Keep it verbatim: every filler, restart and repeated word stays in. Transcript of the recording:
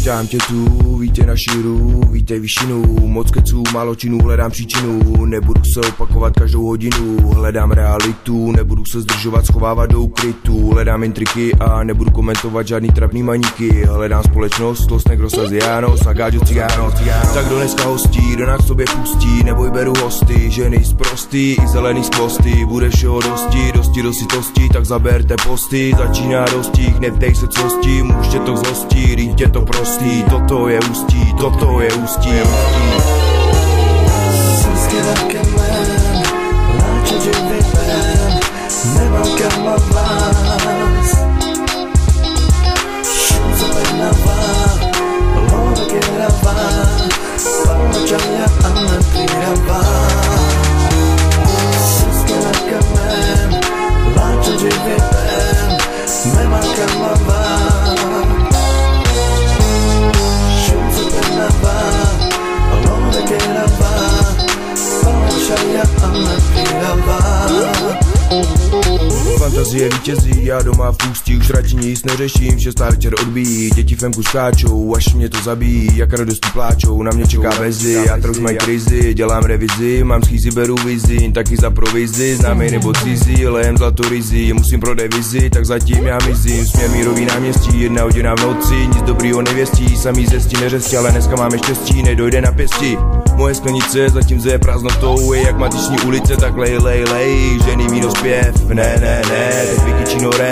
Vítám tě tu, vítej na širu, vítej výšinu. Moc keců, málo činů, hledám příčinu. Nebudu se opakovat každou hodinu. Hledám realitu, nebudu se zdržovat, schovávat do ukrytu. Hledám intriky a nebudu komentovat žádný trapný maníky. Hledám společnost, Los Negros Azianos a Gáďo Cigános. Tak kdo dneska hostí, kdo nás k sobě pustí, neboj beru hosty, ženy z prostý i zelený z posty. Bude všeho dosti, dosti do sytosti, tak zaberte posty. Začíná dostih, nevdej se costí, muž tě to zhostí, rýť tě to prostý. Toto je ústí, toto je ústí. Sensky velkemem, láče dživivem, nemám kam a vás. Šuzovenavá, lovegeravá, palmačaja a neklíravá. Sensky velkemem, láče dživivem, nemám kam a vás. Fantazie vítězí, já doma v půstí, už radši nic neřeším, šestá večer odbíjí, děti femku skáčou, až mě to zabíjí, jak radosti pláčou, na mě čeká bezi, já už mají krizi, dělám revizi, mám schýzy, beru vizi, taky za provizi, známej nebo cizí, lejem zlatou rizi, musím pro devizi, tak zatím já mizím, směr mírový náměstí, jedna hodina v noci, nic dobrýho nevěstí, samý zesti neřestí, ale dneska máme štěstí, nedojde na pěstí. Moje sklenice zatím zeje prázdnotou, je jak Matiční ulice, tak lej, lej, lej, ženy víno zpěv, ne, ne, ne, teď vykyčino rap.